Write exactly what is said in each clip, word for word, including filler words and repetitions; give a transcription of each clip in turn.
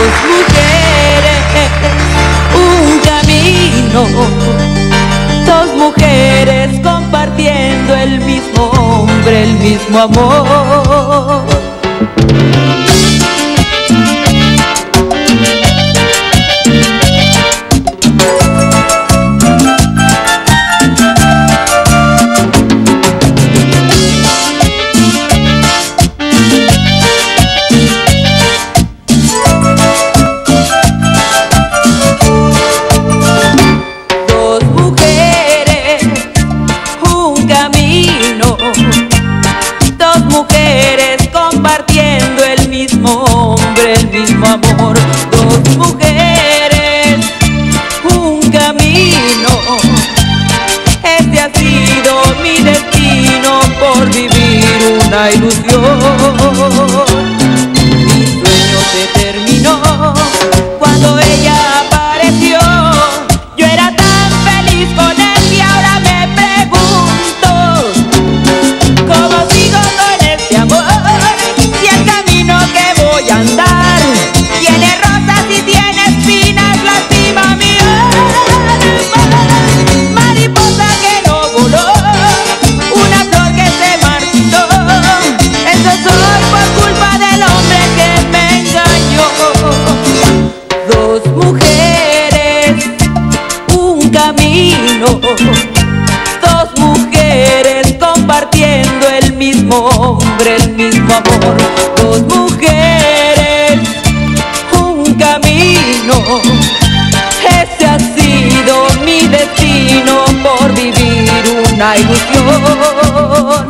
Dos mujeres, un camino, dos mujeres compartiendo el mismo hombre, el mismo amor. Dos mujeres compartiendo el mismo hombre, el mismo amor. Dos mujeres, un camino. Este ha sido mi destino por vivir una ilusión. Mi sueño se terminó cuando ella apareció. Yo era tan feliz con él y ahora me pregunto ¿cómo sigo con este amor? Si el camino que voy a andar tiene rosas y tiene espinas, lastima mi alma. Mariposa que no voló, una flor que se marchitó. Eso soy por culpa del hombre que me engañó. Dos mujeres, un camino. Dos mujeres compartiendo el mismo hombre, el mismo amor. Dos mujeres, un camino. Ese ha sido mi destino por vivir una ilusión.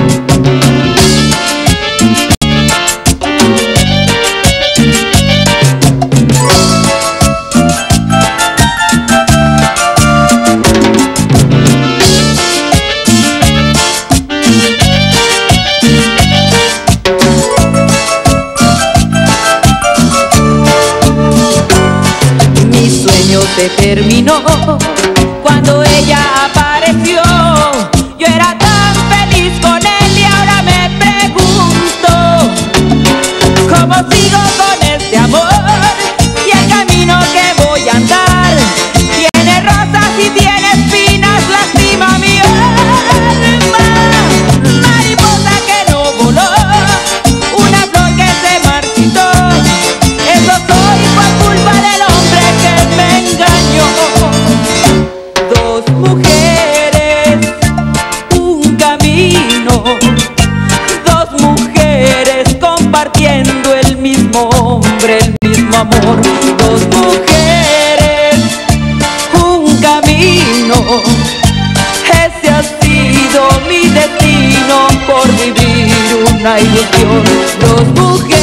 Se terminó cuando ella apareció. Yo era tan feliz con él y ahora me pregunto ¿cómo sigo con este amor? Y el camino que voy a andar tiene rosas y tiene espinas, lastima mi alma. Mariposa que no voló, una flor que se marchitó. Eso soy por culpa del hombre que me engañó. Dos mujeres, un camino. Dos mujeres compartiendo el mismo hombre, el mismo amor. Dos mujeres, un camino. Ese ha sido mi destino por vivir una ilusión. Dos mujeres.